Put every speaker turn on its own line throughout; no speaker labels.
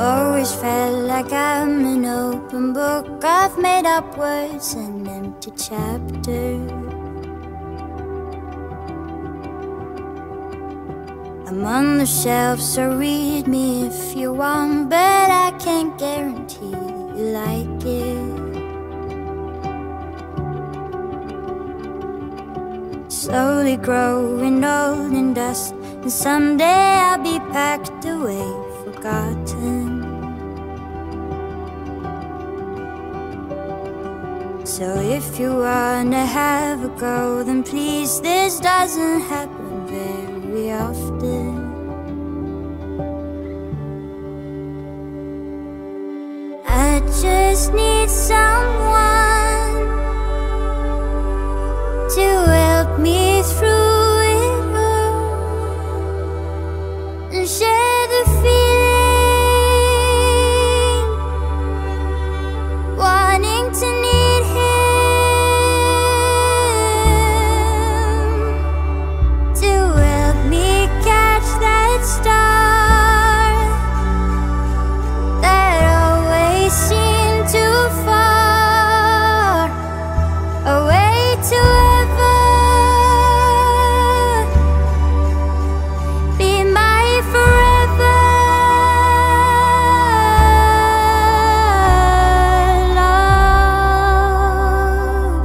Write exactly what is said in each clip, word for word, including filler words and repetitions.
always felt like I'm an open book. I've made up words and empty chapters. I'm on the shelf, so read me if you want, but I can't guarantee you like it. Slowly growing old and dust, and someday I'll be packed away, forgotten. So if you wanna have a go, then please, this doesn't happen very often. I just need someone to help me through it all and share the feeling, wanting to need him to help me catch that star that always seemed too far away to ever be my forever love.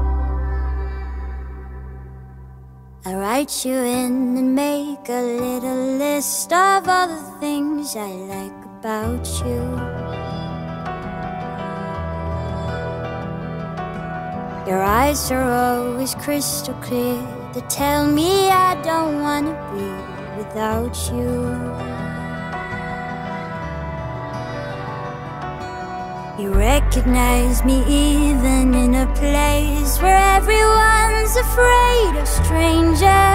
I write you in and make a little list of all the things I like about you. Your eyes are always crystal clear. They tell me I don't wanna be without you. You recognize me even in a place where everyone's afraid of strangers.